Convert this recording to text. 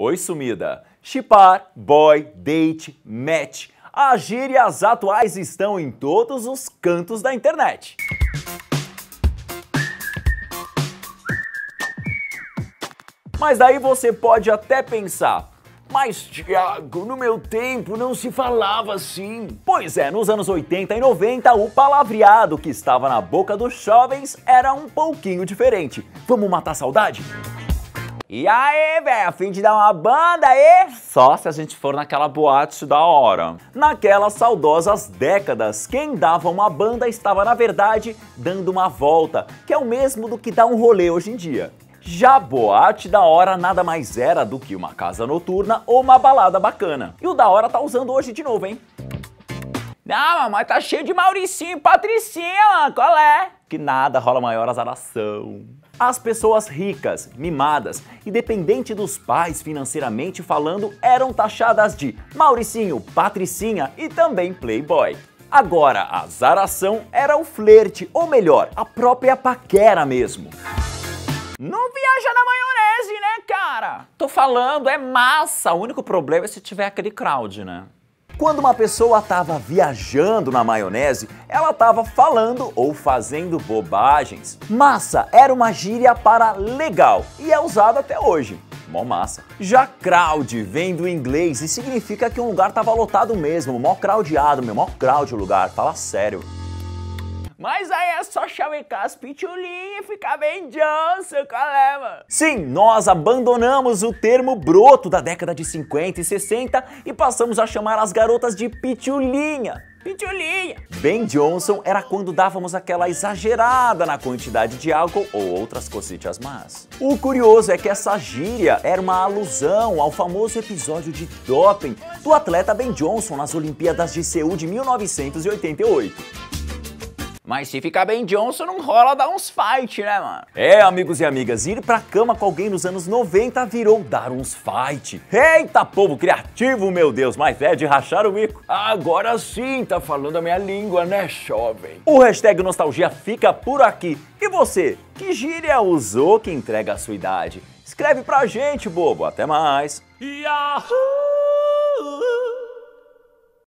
Oi, sumida. Shippar, boy, date, match. As gírias atuais estão em todos os cantos da internet. Mas daí você pode até pensar, mas Thiago, no meu tempo não se falava assim. Pois é, nos anos 80 e 90 o palavreado que estava na boca dos jovens era um pouquinho diferente. Vamos matar a saudade? E aí, velho, a fim de dar uma banda aí? Só se a gente for naquela boate da hora. Naquelas saudosas décadas, quem dava uma banda estava, na verdade, dando uma volta, que é o mesmo do que dar um rolê hoje em dia. Já boate da hora nada mais era do que uma casa noturna ou uma balada bacana. E o da hora tá usando hoje de novo, hein? Não, mas tá cheio de Mauricinho e Patricinha, mano, qual é? Que nada, rola maior azaração. As pessoas ricas, mimadas e dependentes dos pais financeiramente falando eram taxadas de Mauricinho, Patricinha e também Playboy. Agora, a azaração era o flerte, ou melhor, a própria paquera mesmo. Não viaja na maionese, né, cara? Tô falando, é massa. O único problema é se tiver aquele crowd, né? Quando uma pessoa tava viajando na maionese, ela tava falando ou fazendo bobagens. Massa era uma gíria para legal e é usada até hoje. Mó massa. Já crowd vem do inglês e significa que um lugar tava lotado mesmo, mó crowdeado, mó crowd o lugar, fala sério. Mas aí é só chavecar as pitulinhas e ficar bem Johnson, qual é, mano? Sim, nós abandonamos o termo broto da década de 50 e 60 e passamos a chamar as garotas de pitulinha. Pitulinha. Ben Johnson era quando dávamos aquela exagerada na quantidade de álcool ou outras cositas más. O curioso é que essa gíria era uma alusão ao famoso episódio de doping do atleta Ben Johnson nas Olimpíadas de Seul de 1988. Mas se ficar bem Johnson, não rola dar uns fight, né, mano? É, amigos e amigas, ir pra cama com alguém nos anos 90 virou dar uns fight. Eita, povo criativo, meu Deus, mas é de rachar o bico. Agora sim, tá falando a minha língua, né, jovem? O hashtag Nostalgia fica por aqui. E você, que gíria usou que entrega a sua idade? Escreve pra gente, bobo. Até mais. Yahoo!